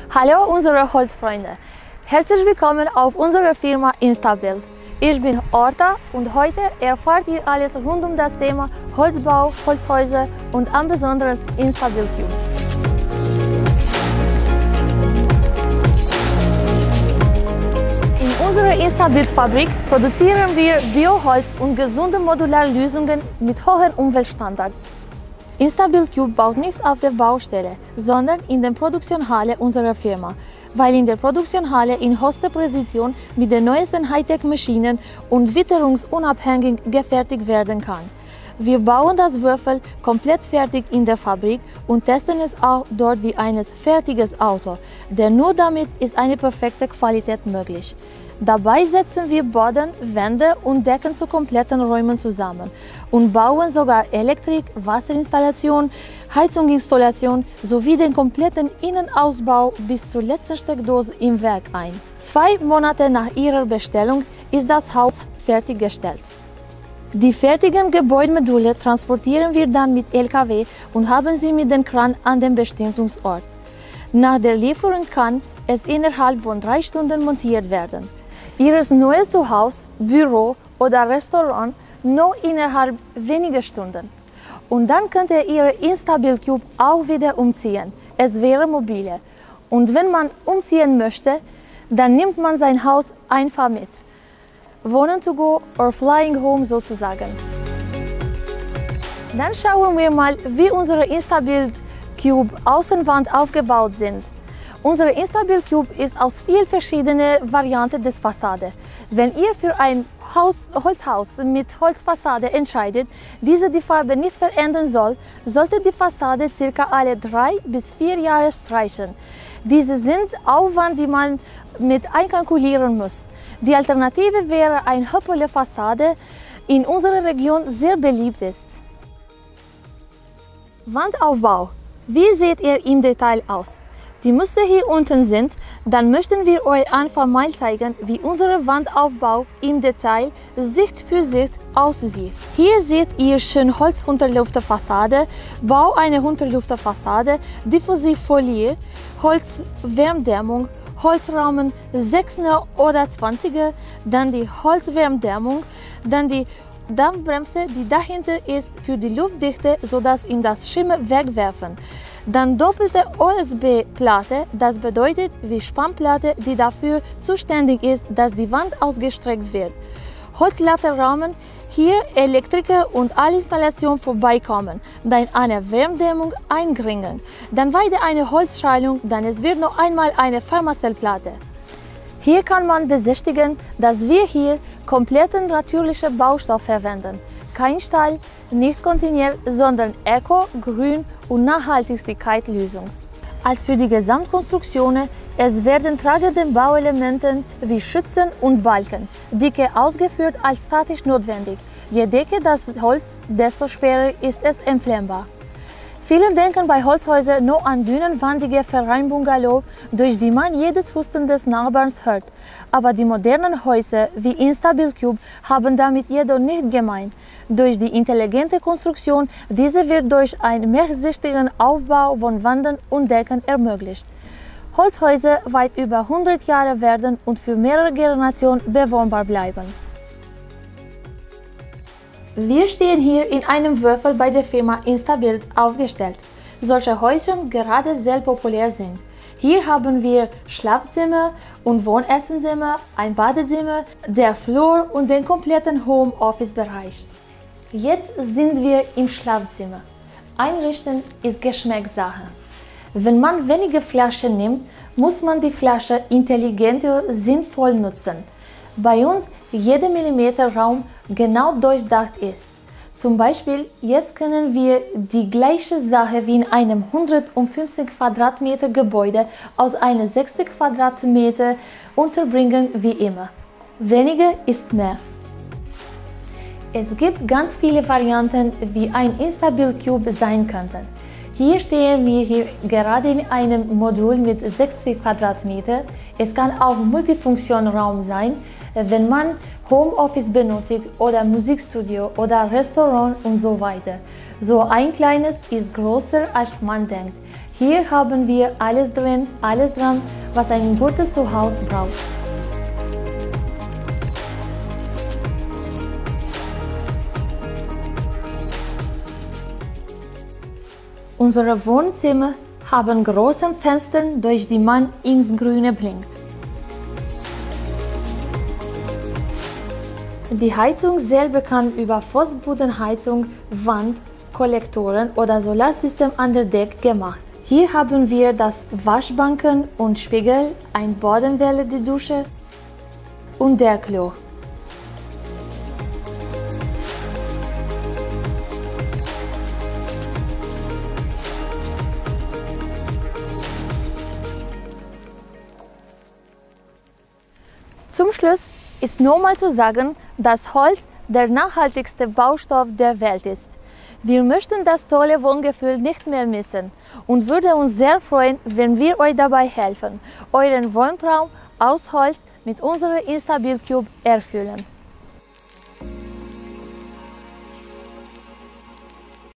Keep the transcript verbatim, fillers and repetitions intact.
Hallo unsere Holzfreunde, herzlich willkommen auf unserer Firma Instabuilt. Ich bin Arta und heute erfahrt ihr alles rund um das Thema Holzbau, Holzhäuser und am besonders InstabuiltCube. In unserer Instabuilt-Fabrik produzieren wir Bioholz und gesunde Modularlösungen mit hohen Umweltstandards. InstabuiltCube baut nicht auf der Baustelle, sondern in der Produktionshalle unserer Firma, weil in der Produktionshalle in höchster Präzision mit den neuesten Hightech-Maschinen und witterungsunabhängig gefertigt werden kann. Wir bauen das Würfel komplett fertig in der Fabrik und testen es auch dort wie ein fertiges Auto, denn nur damit ist eine perfekte Qualität möglich. Dabei setzen wir Boden, Wände und Decken zu kompletten Räumen zusammen und bauen sogar Elektrik, Wasserinstallation, Heizungsinstallation sowie den kompletten Innenausbau bis zur letzten Steckdose im Werk ein. Zwei Monate nach ihrer Bestellung ist das Haus fertiggestellt. Die fertigen Gebäudemodule transportieren wir dann mit L K W und haben sie mit dem Kran an den Bestimmungsort. Nach der Lieferung kann es innerhalb von drei Stunden montiert werden. Ihr neues Zuhause, Büro oder Restaurant noch innerhalb weniger Stunden. Und dann könnt ihr Ihre InstabuiltCube auch wieder umziehen. Es wäre mobile. Und wenn man umziehen möchte, dann nimmt man sein Haus einfach mit. Wohnen to go or flying home sozusagen. Dann schauen wir mal, wie unsere InstabuiltCube Außenwand aufgebaut sind. Unsere InstabuiltCube ist aus vielen verschiedenen Varianten des Fassade. Wenn ihr für ein Haus, Holzhaus mit Holzfassade entscheidet, diese die Farbe nicht verändern soll, sollte die Fassade ca. alle drei bis vier Jahre streichen. Diese sind Aufwand, die man mit einkalkulieren muss. Die Alternative wäre eine Höppele-Fassade, die in unserer Region sehr beliebt ist. Wandaufbau. Wie seht ihr im Detail aus? Die Muster hier unten sind, dann möchten wir euch einfach mal zeigen, wie unser Wandaufbau im Detail Sicht für Sicht aussieht. Hier seht ihr schön Holz-Unterlüfterfassade, Bau einer Unterlüfterfassade, Diffusivfolie, Holzwärmdämmung, Holzrahmen sechser oder zwanziger, dann die Holzwärmdämmung, dann die Dampfbremse, die dahinter ist für die Luftdichte, sodass ihm das Schimmer wegwerfen. Dann doppelte O S B-Platte, das bedeutet wie Spannplatte, die dafür zuständig ist, dass die Wand ausgestreckt wird. Holzlattenrahmen, hier Elektriker und alle Installationen vorbeikommen, dann eine Wärmdämmung einbringen, dann weiter eine Holzschalung, dann es wird noch einmal eine Pharmazellplatte. Hier kann man besichtigen, dass wir hier kompletten natürlichen Baustoff verwenden. Kein Stahl, nicht kontaminiert, sondern Eco-, Grün- und Nachhaltigkeitslösung. Als für die Gesamtkonstruktion, es werden tragende Bauelemente wie Stützen und Balken, dicke ausgeführt als statisch notwendig. Je dicker das Holz, desto schwerer ist es entflammbar. Viele denken bei Holzhäusern nur an dünnenwandige Verein-Bungalow, durch die man jedes Husten des Nachbarns hört. Aber die modernen Häuser wie InstabuiltCube haben damit jedoch nicht gemein. Durch die intelligente Konstruktion, diese wird durch einen mehrsichtigen Aufbau von Wänden und Decken ermöglicht. Holzhäuser weit über hundert Jahre werden und für mehrere Generationen bewohnbar bleiben. Wir stehen hier in einem Würfel bei der Firma Instabuilt aufgestellt. Solche Häuser gerade sehr populär sind. Hier haben wir Schlafzimmer und Wohnesszimmer, ein Badezimmer, der Flur und den kompletten Homeoffice-Bereich. Jetzt sind wir im Schlafzimmer. Einrichten ist Geschmackssache. Wenn man wenige Flaschen nimmt, muss man die Flasche intelligent und sinnvoll nutzen. Bei uns jeder Millimeter Raum genau durchdacht ist. Zum Beispiel, jetzt können wir die gleiche Sache wie in einem hundertfünfzig Quadratmeter Gebäude aus einem sechzig Quadratmeter unterbringen wie immer. Weniger ist mehr. Es gibt ganz viele Varianten, wie ein InstabuiltCube sein könnte. Hier stehen wir hier gerade in einem Modul mit sechzig Quadratmeter. Es kann auch Multifunktionraum sein, wenn man Homeoffice benötigt oder Musikstudio oder Restaurant und so weiter. So ein kleines ist größer als man denkt. Hier haben wir alles drin, alles dran, was ein gutes Zuhause braucht. Unsere Wohnzimmer haben große Fenster, durch die man ins Grüne blinkt. Die Heizung selber kann über Fußbodenheizung, Wand, Kollektoren oder Solarsystem an der Decke gemacht. Hier haben wir das Waschbanken und Spiegel, ein Bodenwelle, die Dusche und der Klo. Zum Schluss ist nochmal zu sagen, dass Holz der nachhaltigste Baustoff der Welt ist. Wir möchten das tolle Wohngefühl nicht mehr missen und würden uns sehr freuen, wenn wir euch dabei helfen, euren Wohntraum aus Holz mit unserer InstabuiltCube erfüllen.